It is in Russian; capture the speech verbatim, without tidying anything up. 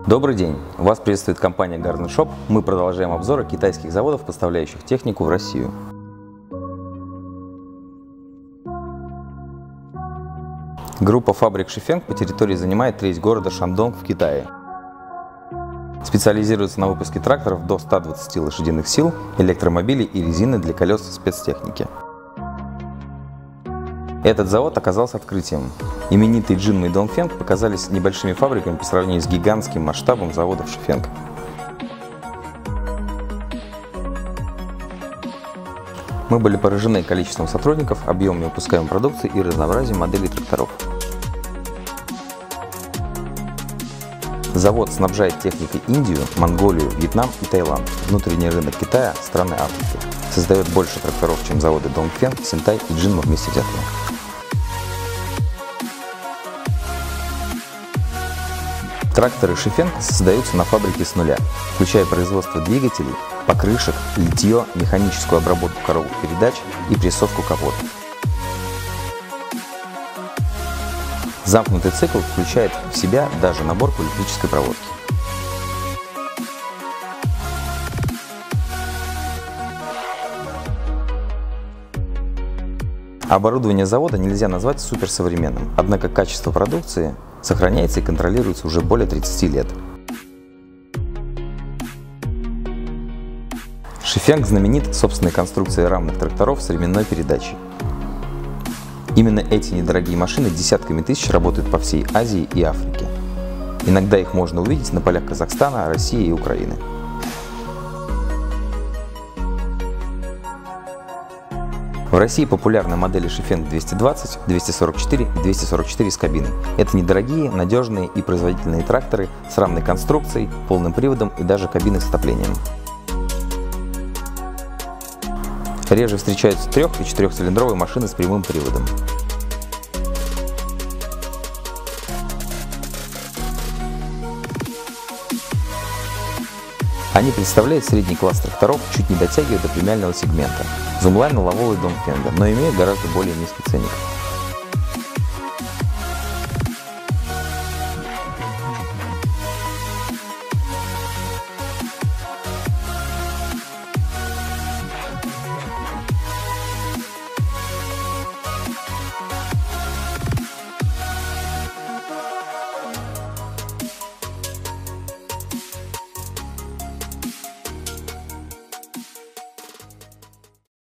Добрый день! Вас приветствует компания Garden Shop. Мы продолжаем обзоры китайских заводов, поставляющих технику в Россию. Группа фабрик Шифенг по территории занимает треть города Шандонг в Китае. Специализируется на выпуске тракторов до ста двадцати лошадиных сил, электромобилей и резины для колес спецтехники. Этот завод оказался открытием. Именитые Джинма и Дongfeng показались небольшими фабриками по сравнению с гигантским масштабом заводов Шифенг. Мы были поражены количеством сотрудников, объемом выпускаемой продукции и разнообразием моделей тракторов. Завод снабжает техникой Индию, Монголию, Вьетнам и Таиланд, внутренний рынок Китая, страны Африки. Создает больше тракторов, чем заводы Dongfeng, Синтай и Джинма вместе взятые. Тракторы Шифенг создаются на фабрике с нуля, включая производство двигателей, покрышек, литье, механическую обработку коробок передач и прессовку капота. Замкнутый цикл включает в себя даже наборку электрической проводки. Оборудование завода нельзя назвать суперсовременным, однако качество продукции сохраняется и контролируется уже более тридцати лет. Шифенг знаменит собственной конструкцией рамных тракторов с ременной передачей. Именно эти недорогие машины десятками тысяч работают по всей Азии и Африке. Иногда их можно увидеть на полях Казахстана, России и Украины. В России популярны модели Шифенг двести двадцать, двести сорок четыре и двести сорок четыре с кабиной. Это недорогие, надежные и производительные тракторы с рамной конструкцией, полным приводом и даже кабиной с отоплением. Реже встречаются трех- и четырехцилиндровые машины с прямым приводом. Они представляют средний класс тракторов, чуть не дотягивая до премиального сегмента, зумлайна, лавовой Dongfeng, но имеют гораздо более низкий ценник.